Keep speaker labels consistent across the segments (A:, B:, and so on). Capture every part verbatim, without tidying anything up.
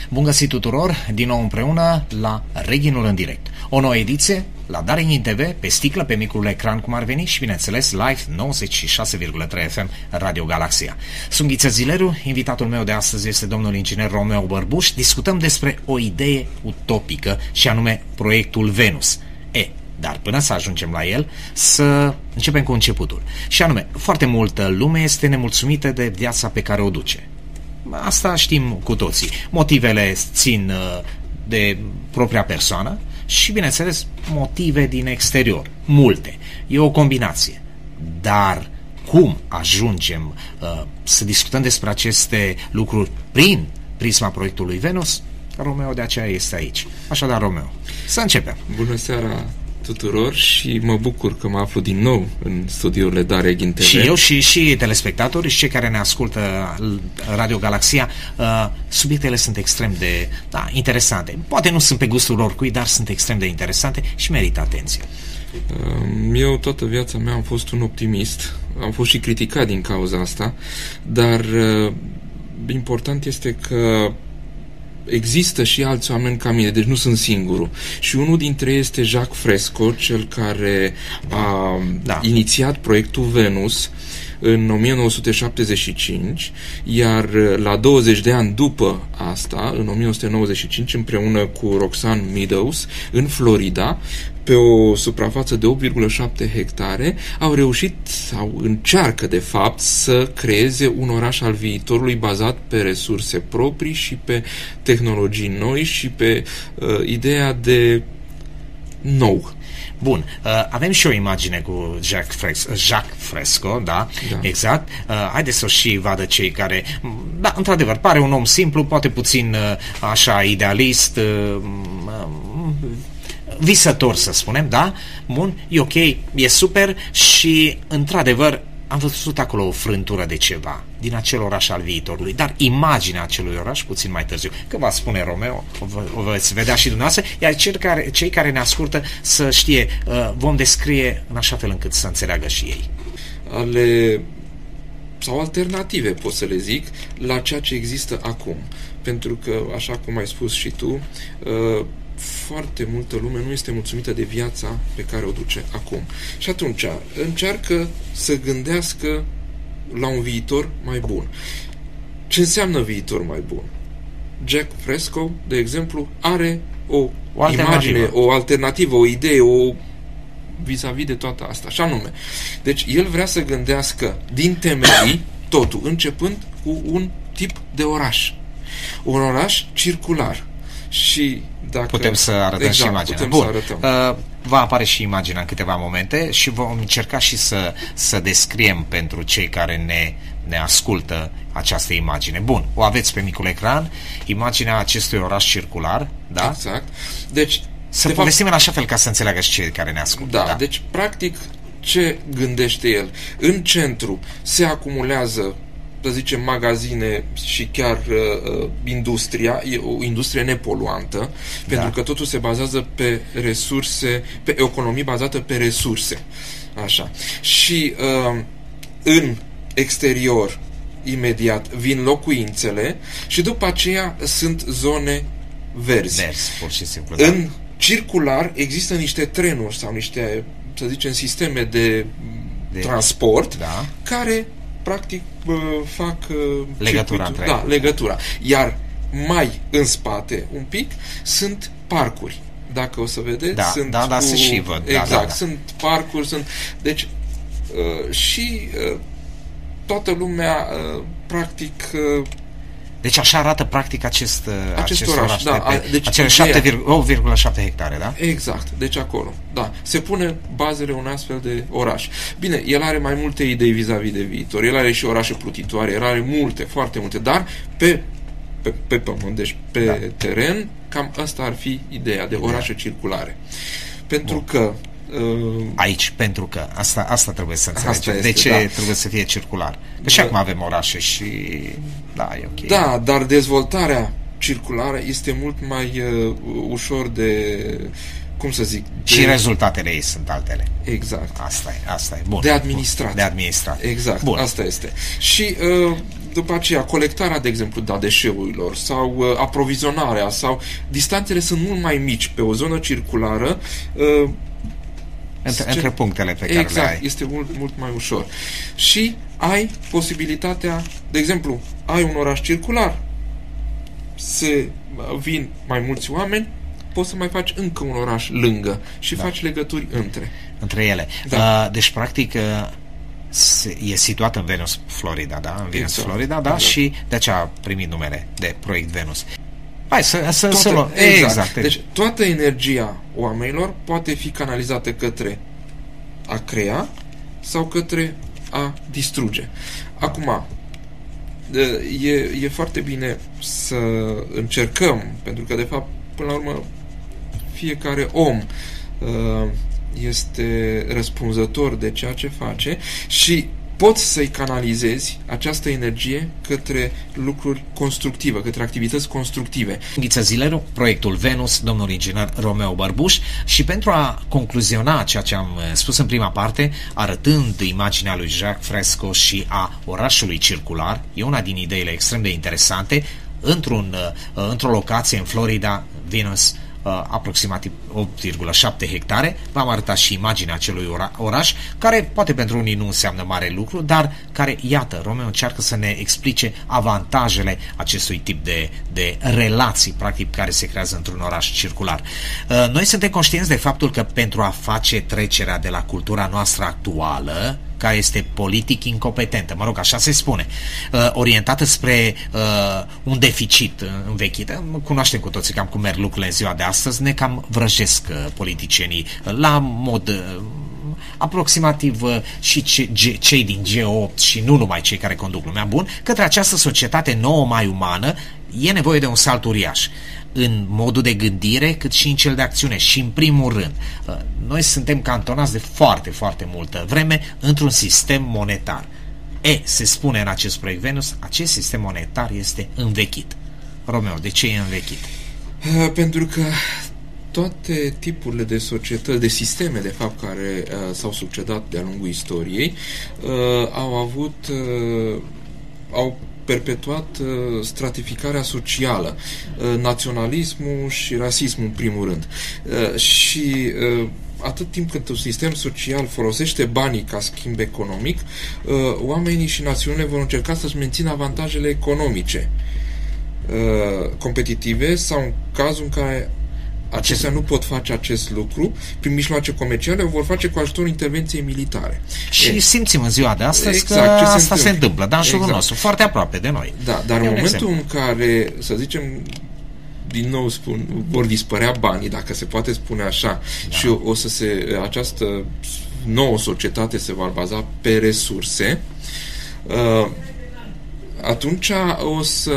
A: Bun găsit tuturor, din nou împreună la Reghinul în direct. O nouă ediție la Daring T V, pe sticlă, pe micul ecran cum ar veni și bineînțeles live nouăzeci și șase virgulă trei F M Radio Galaxia. Sunt Ghiță Zileru, invitatul meu de astăzi este domnul inginer Romeo Bărbuș. Discutăm despre o idee utopică și anume proiectul Venus. E, dar până să ajungem la el, să începem cu începutul. Și anume, foarte multă lume este nemulțumită de viața pe care o duce. Asta știm cu toții. Motivele țin de propria persoană și, bineînțeles, motive din exterior. Multe. E o combinație. Dar cum ajungem uh, să discutăm despre aceste lucruri prin prisma proiectului Venus? Romeo de aceea este aici. Așadar, Romeo, să începem.
B: Bună seara tuturor și mă bucur că mă aflu din nou în studiourile Daring T V.
A: Și eu și, și telespectatorii și cei care ne ascultă Radio Galaxia, uh, subiectele sunt extrem de da, interesante. Poate nu sunt pe gustul oricui, dar sunt extrem de interesante și merită atenție.
B: Eu toată viața mea am fost un optimist, am fost și criticat din cauza asta, dar uh, important este că există și alți oameni ca mine, deci nu sunt singurul. Și unul dintre ei este Jacques Fresco, cel care a da. inițiat proiectul Venus în o mie nouă sute șaptezeci și cinci, iar la douăzeci de ani după asta, în o mie nouă sute nouăzeci și cinci, împreună cu Roxanne Meadows, în Florida, pe o suprafață de opt virgulă șapte hectare, au reușit, sau încearcă de fapt, să creeze un oraș al viitorului bazat pe resurse proprii și pe tehnologii noi și pe uh, ideea de nou.
A: Bun, uh, avem și o imagine cu Jacques Fresco, Jacques Fresco, da, da. Exact. Uh, haideți să o și vadă cei care, da, într-adevăr, pare un om simplu, poate puțin uh, așa idealist, uh, uh, visător, să spunem, da? Bun, e ok, e super și, într-adevăr, am văzut acolo o frântură de ceva din acel oraș al viitorului, dar imaginea acelui oraș puțin mai târziu. Că va spune Romeo, o, o veți vedea și dumneavoastră, iar cei care, cei care ne ascultă să știe, uh, vom descrie în așa fel încât să înțeleagă și ei.
B: Ale, sau alternative, pot să le zic, la ceea ce există acum. Pentru că, așa cum ai spus și tu, uh, foarte multă lume nu este mulțumită de viața pe care o duce acum. Și atunci încearcă să gândească la un viitor mai bun. Ce înseamnă viitor mai bun? Jack Fresco, de exemplu, are o, o imagine, o alternativă, o idee, o vis-a-vis de toată asta. Și anume, deci el vrea să gândească din temelii totul, începând cu un tip de oraș. Un oraș circular. Și dacă...
A: Putem să arătăm exact, și imaginea. Bun. Uh, va apare și imaginea în câteva momente și vom încerca și să, să descriem pentru cei care ne, ne ascultă această imagine. Bun, o aveți pe micul ecran, imaginea acestui oraș circular, da?
B: Exact. Deci,
A: să de povestim fapt... în așa fel ca să înțeleagă și cei care ne ascultă.
B: Da,
A: da,
B: deci practic ce gândește el? În centru se acumulează, să zicem, magazine și chiar uh, industria, e o industrie nepoluantă, da. Pentru că totul se bazează pe resurse, pe economie bazată pe resurse. Așa. Și uh, în exterior, imediat, vin locuințele și după aceea sunt zone verzi.
A: Verzi, pur și simplu.
B: În
A: da.
B: circular există niște trenuri sau niște, să zicem, sisteme de, de transport, da. Care practic fac
A: legătura între
B: da, legătura. Iar mai în spate un pic sunt parcuri. Dacă o să vedeți,
A: da,
B: sunt
A: da, da,
B: cu...
A: se și văd.
B: Exact,
A: da, da, da.
B: Sunt parcuri, sunt deci uh, și uh, toată lumea uh, practic uh,
A: deci așa arată practic acest,
B: acest,
A: acest
B: oraș,
A: oraș
B: da,
A: pe, pe
B: deci
A: acele opt virgulă șapte hectare, da?
B: Exact, deci acolo, da. Se pune bazele un astfel de oraș. Bine, el are mai multe idei vis-a-vis de viitor, el are și orașe plutitoare, el are multe, foarte multe, dar pe, pe, pe pământ, deci pe da. teren, cam asta ar fi ideea de orașe circulare. Pentru Bun. că
A: Uh, aici, pentru că asta, asta trebuie să înțelegem. Este, de ce da. trebuie să fie circular? Că da. și acum avem orașe și da, e ok.
B: Da, dar dezvoltarea circulară este mult mai uh, ușor de, cum să zic, de...
A: și rezultatele ei sunt altele.
B: Exact.
A: Asta e, asta e. Bun.
B: De administrat.
A: De administrat.
B: Exact,
A: Bun.
B: Asta este. Și uh, după aceea, colectarea, de exemplu, da, deșeurilor sau uh, aprovizionarea sau distanțele sunt mult mai mici pe o zonă circulară. Uh,
A: între, ce, între punctele pe care
B: exact,
A: le ai.
B: Este mult, mult mai ușor. Și ai posibilitatea, de exemplu, ai un oraș circular, se vin mai mulți oameni, poți să mai faci încă un oraș lângă și da. faci legături între.
A: Între ele. Da. Uh, deci, practic, uh, e situat în Venus, Florida, da? În Venus, exact. Florida, da? da? Și de aceea a primit numele de Proiect Venus. Hai să, să, toată, să luăm.
B: Exact.
A: exact.
B: Deci, toată energia oamenilor poate fi canalizată către a crea sau către a distruge. Acum, e, e foarte bine să încercăm, pentru că, de fapt, până la urmă, fiecare om uh, este răspunzător de ceea ce face și poți să-i canalizezi această energie către lucruri constructive, către activități constructive.
A: Ghiță Zileru, proiectul Venus, domnul inginer Romeo Bărbuș, și pentru a concluziona ceea ce am spus în prima parte, arătând imaginea lui Jacques Fresco și a orașului circular, e una din ideile extrem de interesante, într-un, într-o locație în Florida, Venus, Uh, aproximativ opt virgulă șapte hectare. V-am arătat și imaginea acelui ora- oraș, care poate pentru unii nu înseamnă mare lucru, dar care, iată, Romeo încearcă să ne explice avantajele acestui tip de, de relații, practic, care se creează într-un oraș circular. Uh, noi suntem conștienți de faptul că pentru a face trecerea de la cultura noastră actuală, care este politic incompetentă, mă rog, așa se spune, uh, orientată spre uh, un deficit învechit. Cunoaștem cu toții cam cum merg lucrurile în ziua de astăzi, ne cam vrăjesc uh, politicienii uh, la mod uh, aproximativ uh, și ce, ge, cei din G opt și nu numai cei care conduc lumea, bun, către această societate nouă, mai umană, e nevoie de un salt uriaș în modul de gândire, cât și în cel de acțiune. Și în primul rând, noi suntem cantonați de foarte, foarte multă vreme într-un sistem monetar. E, se spune în acest proiect Venus, acest sistem monetar este învechit. Romeo, de ce e învechit?
B: Pentru că toate tipurile de societăți, de sisteme, de fapt, care uh, s-au succedat de-a lungul istoriei, uh, au avut, uh, au perpetuat uh, stratificarea socială, uh, naționalismul și rasismul în primul rând. Uh, și uh, atât timp cât un sistem social folosește banii ca schimb economic, uh, oamenii și națiunile vor încerca să-și mențină avantajele economice uh, competitive sau în cazul în care acestea nu pot face acest lucru prin mijloace comerciale, o vor face cu ajutorul intervenției militare.
A: Și e, simțim în ziua de astăzi
B: exact,
A: că
B: se
A: asta
B: întâmplă.
A: se întâmplă, dar în jurul
B: exact.
A: nostru, foarte aproape de noi.
B: Da, dar
A: e
B: în momentul
A: exemplu.
B: în care, să zicem, din nou spun, vor dispărea banii, dacă se poate spune așa, da. și o, o să se, această nouă societate se va baza pe resurse, uh, atunci o să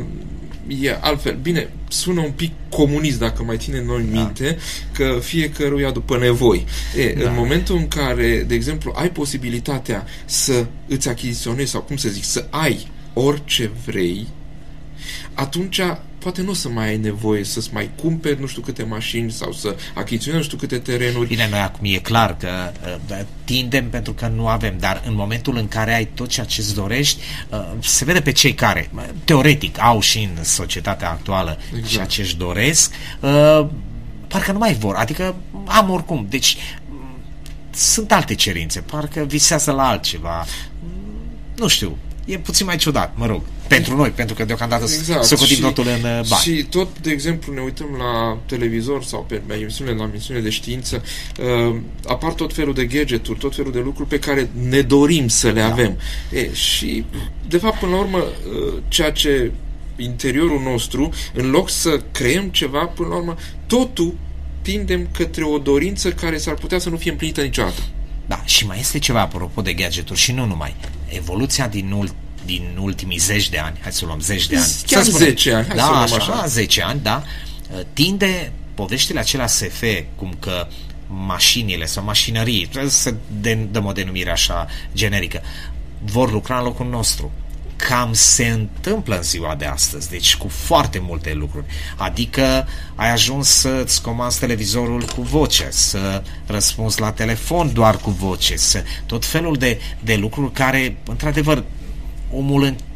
B: e altfel. Bine, sună un pic comunist, dacă mai ținem noi minte, da. că fiecăruia după nevoi. E, da. În momentul în care, de exemplu, ai posibilitatea să îți achiziționezi, sau cum să zic, să ai orice vrei, atunci poate nu o să mai ai nevoie să-ți mai cumperi nu știu câte mașini sau să achiziționezi nu știu câte terenuri.
A: Bine, noi acum e clar că uh, tindem pentru că nu avem, dar în momentul în care ai tot ceea ce-ți dorești, uh, se vede pe cei care, teoretic, au și în societatea actuală exact. ceea ce-și doresc, uh, parcă nu mai vor, adică am oricum, deci sunt alte cerințe, parcă visează la altceva, nu știu, e puțin mai ciudat, mă rog, pentru noi, pentru că deocamdată exact. să cotim totul în bani.
B: Și tot, de exemplu, ne uităm la televizor sau pe emisiunile, la emisiunile de știință, uh, apar tot felul de gadgeturi, tot felul de lucruri pe care ne dorim să le da. avem. E, și, de fapt, până la urmă, uh, ceea ce interiorul nostru, în loc să creăm ceva, până la urmă, totul tindem către o dorință care s-ar putea să nu fie împlinită niciodată.
A: Da, și mai este ceva apropo de gadgeturi și nu numai. Evoluția din, ult, din ultimii zeci de ani, hai să luăm zeci de ani.
B: Chiar zece ani, hai
A: da,
B: să luăm
A: așa.
B: așa.
A: zece ani, da. Tinde poveștile acelea S F, cum că mașinile sau mașinării, trebuie să dăm o denumire așa generică, vor lucra în locul nostru. Cam se întâmplă în ziua de astăzi, deci cu foarte multe lucruri. Adică ai ajuns să-ți comanzi televizorul cu voce, să răspunzi la telefon doar cu voce, să, tot felul de, de lucruri care, într-adevăr, omul în,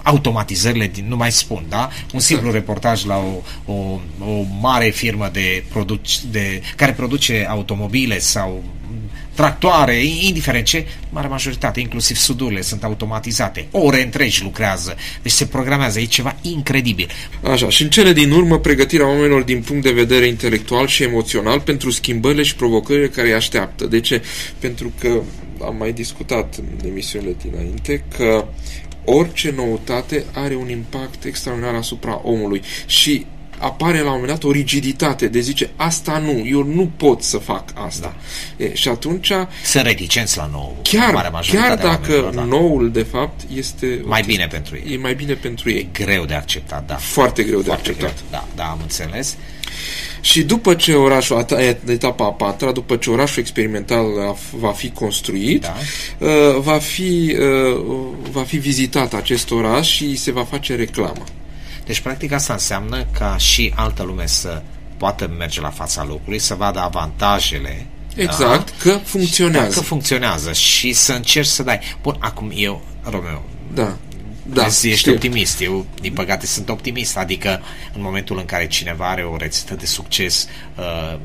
A: automatizările, din, nu mai spun, da? Un simplu reportaj la o, o, o mare firmă de produc- de, care produce automobile sau tractoare, indiferent ce, mare majoritate, inclusiv sudurile, sunt automatizate. Ore întregi lucrează. Deci se programează. E ceva incredibil.
B: Așa, și în cele din urmă, pregătirea oamenilor din punct de vedere intelectual și emoțional pentru schimbările și provocările care îi așteaptă. De ce? Pentru că am mai discutat în emisiunile dinainte că orice noutate are un impact extraordinar asupra omului și apare la un moment dat o rigiditate de zice, asta nu, eu nu pot să fac asta. Da. E, și atunci
A: sunt reticenți la nou.
B: Chiar, chiar dacă da. noul, de fapt, este
A: mai bine pentru ei.
B: E mai bine pentru ei.
A: Greu de acceptat, da.
B: Foarte greu de
A: Foarte
B: acceptat.
A: Greu. Da, da, am înțeles.
B: Și după ce orașul, etapa a patra, după ce orașul experimental va fi construit, da. va, fi, va fi vizitat acest oraș și se va face reclamă.
A: Deci, practic, asta înseamnă ca și altă lume să poată merge la fața locului, să vadă avantajele.
B: Exact,
A: da?
B: că funcționează.
A: Că funcționează și să încerci să dai. Bun, acum eu, Romeo,
B: da. Da,
A: ești
B: știu.
A: optimist. Eu, din păcate, sunt optimist. Adică, în momentul în care cineva are o rețetă de succes, uh,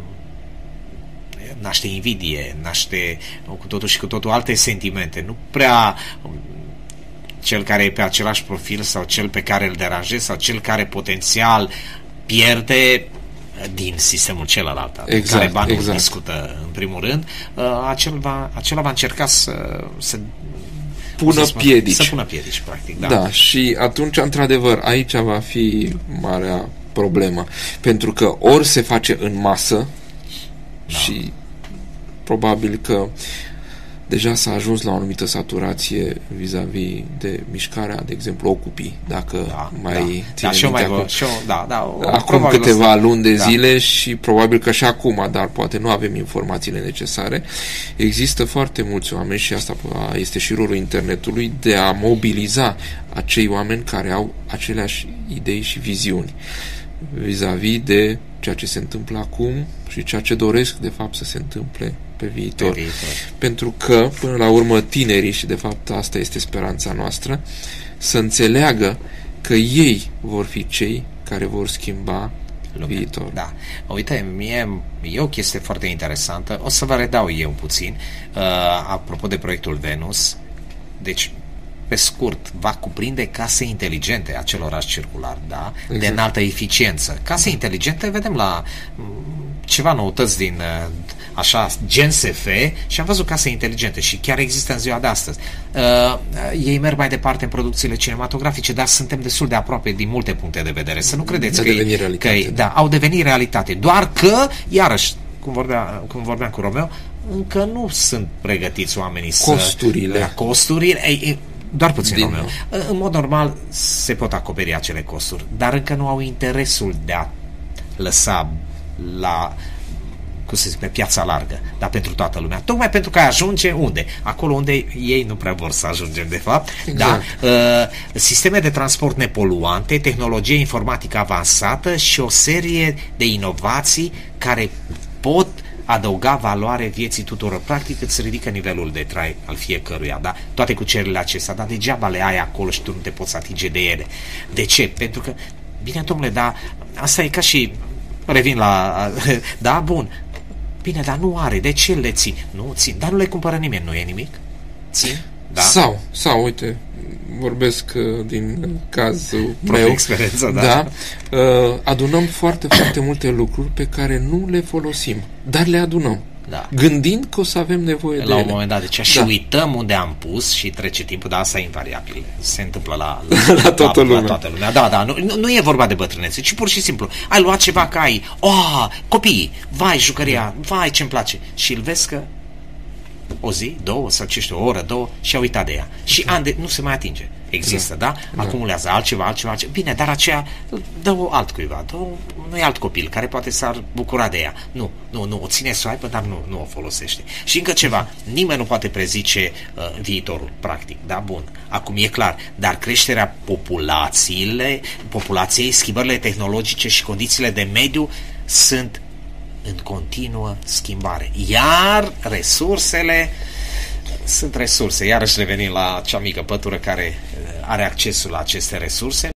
A: naște invidie, naște cu totul și cu totul alte sentimente. Nu prea cel care e pe același profil sau cel pe care îl deranjezi sau cel care potențial pierde din sistemul celălalt, exact, care banul exact. discută în primul rând, acel va, acela va încerca să, să
B: pună
A: să
B: piedici.
A: Să pună piedici, practic. Da.
B: Da, și atunci, într-adevăr, aici va fi marea problemă. Pentru că ori se face în masă, da. și probabil că deja s-a ajuns la o anumită saturație vis-a-vis de mișcarea, de exemplu, Occupy, dacă
A: da,
B: mai
A: da.
B: ține
A: da, și
B: minte
A: mai
B: acum,
A: și da, da,
B: acum câteva
A: asta.
B: luni de
A: da.
B: zile și probabil că și acum, dar poate nu avem informațiile necesare, există foarte mulți oameni și asta este și rolul internetului de a mobiliza acei oameni care au aceleași idei și viziuni vis-a-vis de ceea ce se întâmplă acum și ceea ce doresc de fapt să se întâmple pe viitor.
A: Pe viitor.
B: Pentru că, până la urmă, tinerii, și de fapt asta este speranța noastră, să înțeleagă că ei vor fi cei care vor schimba lumea. Viitor.
A: Da. Uite, mie e o chestie foarte interesantă. O să vă redau eu puțin. Uh, apropo de proiectul Venus, deci pe scurt, va cuprinde case inteligente, acel oraș circular, da? Exact. De înaltă eficiență. Case inteligente, vedem la ceva noutăți din așa, gen S F și am văzut case inteligente și chiar există în ziua de astăzi. Uh, ei merg mai departe în producțiile cinematografice, dar suntem destul de aproape din multe puncte de vedere. Să nu credeți că, e, că e, da, au devenit realitate. Doar că, iarăși, cum, vorbea, cum vorbeam cu Romeo, încă nu sunt pregătiți oamenii
B: costurile.
A: să... Da, costurile. Ei, ei, doar puțin, Romeo. În mod normal se pot acoperi acele costuri, dar încă nu au interesul de a lăsa la, cum să zic, pe piața largă, dar pentru toată lumea. Tocmai pentru că ajunge unde? Acolo unde ei nu prea vor să ajungem, de fapt. Exact. Da? Uh, sisteme de transport nepoluante, tehnologie informatică avansată și o serie de inovații care pot adăuga valoare vieții tuturor. Practic îți ridică nivelul de trai al fiecăruia, da? Toate cucerile acestea, dar degeaba le ai acolo și tu nu te poți atinge de ele. De ce? Pentru că, bine, domnule, da, asta e ca și, revin la, da, bun, bine, dar nu are, de ce le ții? Nu țin, dar nu le cumpără nimeni, nu e nimic? Țin? Da?
B: Sau, sau, uite, vorbesc uh, din cazul meu.
A: Experiența, da.
B: Da, uh, adunăm foarte, foarte multe lucruri pe care nu le folosim, dar le adunăm. Da. Gândind că o să avem nevoie
A: la
B: de
A: un
B: ele.
A: moment dat, deci și
B: da.
A: uităm unde am pus și trece timpul, dar asta e invariabil. Se întâmplă la, la,
B: la, toată,
A: la,
B: lumea.
A: la toată lumea. Da, da, nu, nu, nu e vorba de bătrânețe, ci pur și simplu ai luat ceva ca ai, oh, copiii, vai, jucăria, vai, ce-mi place. Și îl vezi că o zi, două, sau ce știu, o oră, două, și a uitat de ea. Și ani de, nu se mai atinge. Există, da? da? Acumulează altceva, altceva, altceva. Bine, dar aceea dă-o altcuiva, dă-o unui alt copil care poate s-ar bucura de ea. Nu, nu, nu, o ține să o aibă, dar nu, nu o folosește. Și încă ceva, nimeni nu poate prezice uh, viitorul, practic, da? Bun, acum e clar, dar creșterea populațiile, populației, schimbările tehnologice și condițiile de mediu sunt în continuă schimbare. Iar resursele sunt resurse. Iarăși revenim la acea mică pătură care are accesul la aceste resurse.